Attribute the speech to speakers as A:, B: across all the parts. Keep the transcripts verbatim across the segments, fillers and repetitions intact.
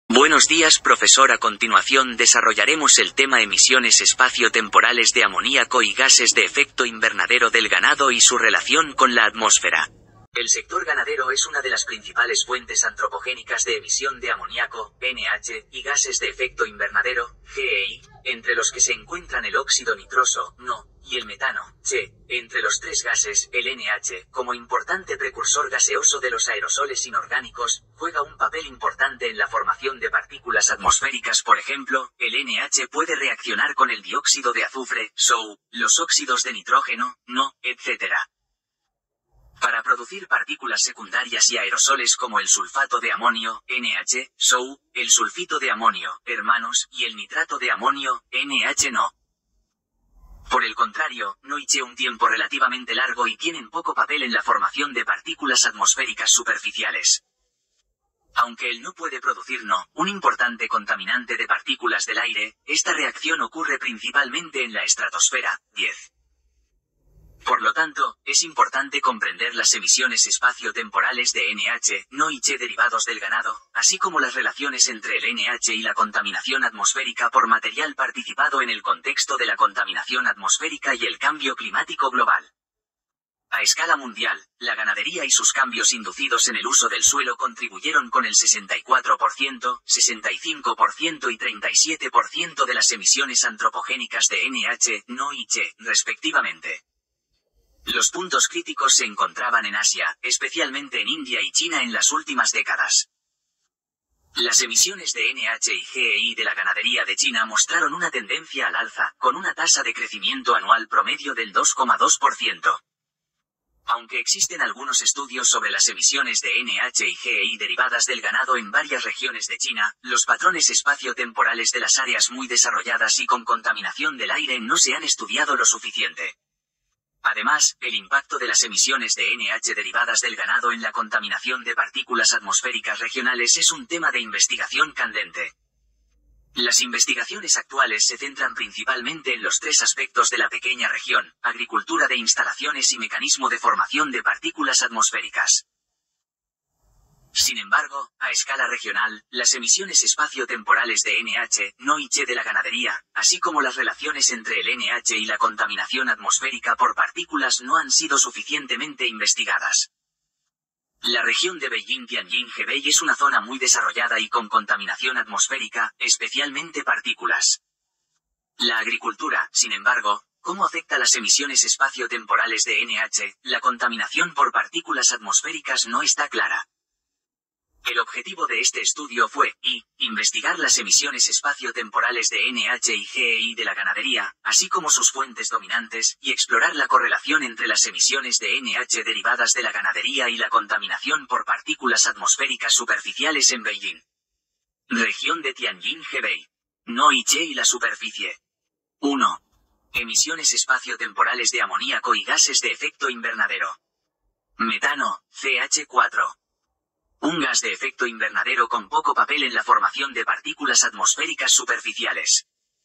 A: Buenos días, profesor. A continuación desarrollaremos el tema emisiones espaciotemporales de amoníaco y gases de efecto invernadero del ganado y su relación con la atmósfera. El sector ganadero es una de las principales fuentes antropogénicas de emisión de amoníaco, N H, y gases de efecto invernadero, G E I, entre los que se encuentran el óxido nitroso, NO, y el metano, C. Entre los tres gases, el N H, como importante precursor gaseoso de los aerosoles inorgánicos, juega un papel importante en la formación de partículas atmosféricas. Por ejemplo, el N H puede reaccionar con el dióxido de azufre, S O U, los óxidos de nitrógeno, NO, etcétera, para producir partículas secundarias y aerosoles como el sulfato de amonio, N H, S O U, el sulfito de amonio, hermanos, y el nitrato de amonio, N H NO. Por el contrario, NO y C un tiempo relativamente largo y tienen poco papel en la formación de partículas atmosféricas superficiales. Aunque el NO puede producir NO, un importante contaminante de partículas del aire, esta reacción ocurre principalmente en la estratosfera, diez. Por lo tanto, es importante comprender las emisiones espaciotemporales de N H, NO y C derivados del ganado, así como las relaciones entre el N H y la contaminación atmosférica por material participado en el contexto de la contaminación atmosférica y el cambio climático global. A escala mundial, la ganadería y sus cambios inducidos en el uso del suelo contribuyeron con el sesenta y cuatro por ciento, sesenta y cinco por ciento y treinta y siete por ciento de las emisiones antropogénicas de N H, NO y C, respectivamente. Los puntos críticos se encontraban en Asia, especialmente en India y China en las últimas décadas. Las emisiones de N H y G E I de la ganadería de China mostraron una tendencia al alza, con una tasa de crecimiento anual promedio del dos coma dos por ciento. Aunque existen algunos estudios sobre las emisiones de N H y G E I derivadas del ganado en varias regiones de China, los patrones espaciotemporales de las áreas muy desarrolladas y con contaminación del aire no se han estudiado lo suficiente. Además, el impacto de las emisiones de N H derivadas del ganado en la contaminación de partículas atmosféricas regionales es un tema de investigación candente. Las investigaciones actuales se centran principalmente en los tres aspectos de la pequeña región: agricultura de instalaciones y mecanismo de formación de partículas atmosféricas. Sin embargo, a escala regional, las emisiones espaciotemporales de N H, NO y C de la ganadería, así como las relaciones entre el N H y la contaminación atmosférica por partículas no han sido suficientemente investigadas. La región de Beijing-Tianjin-Hebei es una zona muy desarrollada y con contaminación atmosférica, especialmente partículas. La agricultura, sin embargo, ¿cómo afecta las emisiones espaciotemporales de N H? La contaminación por partículas atmosféricas no está clara. El objetivo de este estudio fue, y, investigar las emisiones espaciotemporales de N H y G E I de la ganadería, así como sus fuentes dominantes, y explorar la correlación entre las emisiones de N H derivadas de la ganadería y la contaminación por partículas atmosféricas superficiales en Beijing. Región de Tianjin-Hebei. NO y C y la superficie. uno. Emisiones espaciotemporales de amoníaco y gases de efecto invernadero. Metano, C H cuatro. Un gas de efecto invernadero con poco papel en la formación de partículas atmosféricas superficiales.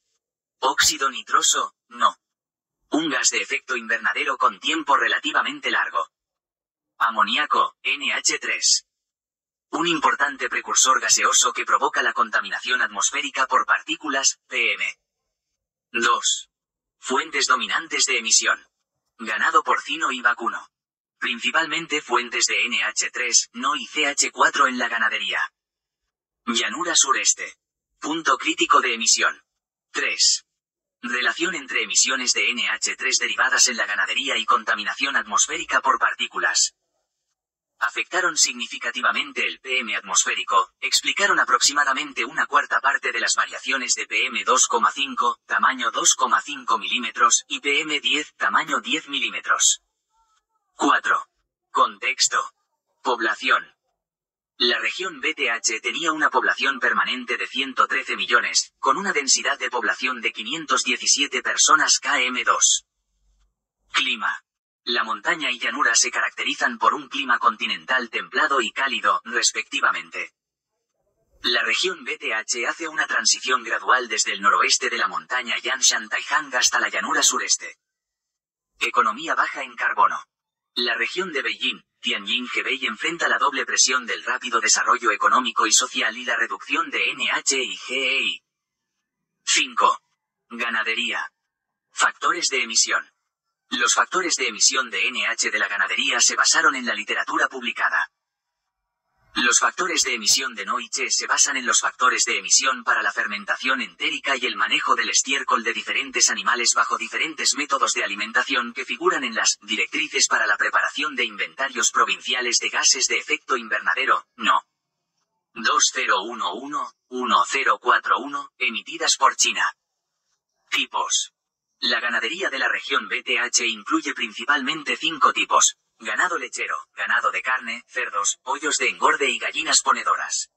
A: Óxido nitroso, NO. Un gas de efecto invernadero con tiempo relativamente largo. Amoníaco, N H tres. Un importante precursor gaseoso que provoca la contaminación atmosférica por partículas, P M. dos. Fuentes dominantes de emisión. Ganado porcino y vacuno. Principalmente fuentes de N H tres, NO y C H cuatro en la ganadería. Llanura sureste. Punto crítico de emisión. tres. Relación entre emisiones de N H tres derivadas en la ganadería y contaminación atmosférica por partículas. Afectaron significativamente el P M atmosférico, explicaron aproximadamente una cuarta parte de las variaciones de P M dos coma cinco, tamaño dos coma cinco milímetros, y P M diez, tamaño diez milímetros. cuatro. Contexto. Población. La región B T H tenía una población permanente de ciento trece millones, con una densidad de población de quinientas diecisiete personas cada dos. Clima. La montaña y llanura se caracterizan por un clima continental templado y cálido, respectivamente. La región B T H hace una transición gradual desde el noroeste de la montaña Yanshan-Taihang hasta la llanura sureste. Economía baja en carbono. La región de Beijing, Tianjin Hebei enfrenta la doble presión del rápido desarrollo económico y social y la reducción de N H y G E I. cinco. Ganadería. Factores de emisión. Los factores de emisión de N H de la ganadería se basaron en la literatura publicada. Los factores de emisión de N O I C se basan en los factores de emisión para la fermentación entérica y el manejo del estiércol de diferentes animales bajo diferentes métodos de alimentación que figuran en las directrices para la preparación de inventarios provinciales de gases de efecto invernadero, No. dos cero uno uno a uno cero cuatro uno, emitidas por China. Tipos. La ganadería de la región B T H incluye principalmente cinco tipos: ganado lechero, ganado de carne, cerdos, pollos de engorde y gallinas ponedoras.